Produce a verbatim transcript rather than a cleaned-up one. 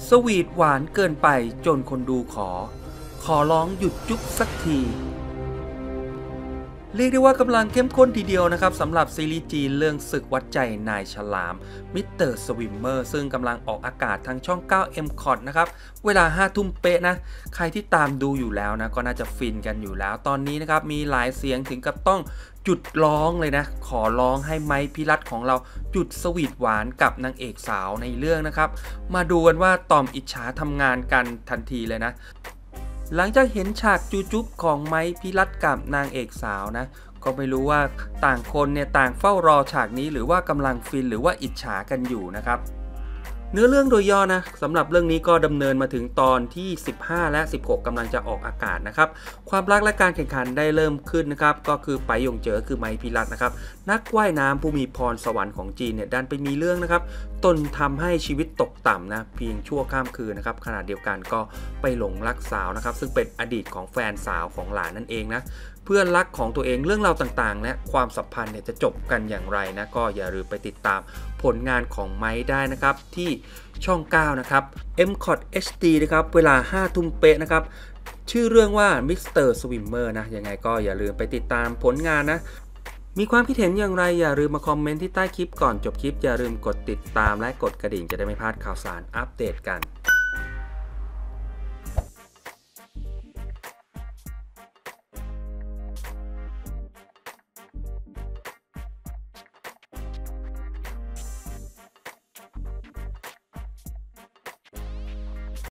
สวีทหวานเกินไปจนคนดูขอ ขอร้องหยุดจุ๊บสักทีเรียกได้ว่ากำลังเข้มข้นทีเดียวนะครับสำหรับซีรีส์จีนเรื่องศึกวัดใจนายฉลามมิสเตอร์สวิมเมอร์ซึ่งกำลังออกอากาศทางช่อง เก้า เอ็ม คอท นะครับเวลาห้าทุ่มเป๊ะนะใครที่ตามดูอยู่แล้วนะก็น่าจะฟินกันอยู่แล้วตอนนี้นะครับมีหลายเสียงถึงกับต้องจุดร้องเลยนะขอร้องให้ไมค์พิรัตของเราจุดสวีทหวานกับนางเอกสาวในเรื่องนะครับมาดูกันว่าตอมอิจฉาทำงานกันทันทีเลยนะหลังจากเห็นฉากจูจุ๊บของไมค์พิรัตกับนางเอกสาวนะก็ไม่รู้ว่าต่างคนเนี่ยต่างเฝ้ารอฉากนี้หรือว่ากำลังฟินหรือว่าอิจฉากันอยู่นะครับเนื้อเรื่องโดยย่อนะสำหรับเรื่องนี้ก็ดำเนินมาถึงตอนที่สิบห้าและสิบหกกำลังจะออกอากาศนะครับความรักและการแข่งขันได้เริ่มขึ้นนะครับก็คือไปหยงเจ๋อคือไมค์พิรัตนะครับนักว่ายน้ำผู้มีพรสวรรค์ของจีนเนี่ยดันไปมีเรื่องนะครับตนทำให้ชีวิตตกต่ำนะเพียงชั่วข้ามคืนนะครับขณะเดียวกันก็ไปหลงรักสาวนะครับซึ่งเป็นอดีตของแฟนสาวของหลานนั่นเองนะเพื่อนรักของตัวเองเรื่องราวต่างๆและความสัมพันธ์เนี่ยจะจบกันอย่างไรนะก็อย่าลืมไปติดตามผลงานของไมค์ได้นะครับที่ช่อง เก้า นะครับ เอ็ม คอท เอช ดี นะครับเวลาห้าทุ่มเป๊ะนะครับชื่อเรื่องว่า มิสเตอร์ สวิมเมอร์ นะยังไงก็อย่าลืมไปติดตามผลงานนะมีความคิดเห็นอย่างไรอย่าลืมมาคอมเมนต์ที่ใต้คลิปก่อนจบคลิปอย่าลืมกดติดตามและกดกระดิ่งจะได้ไม่พลาดข่าวสารอัปเดตกัน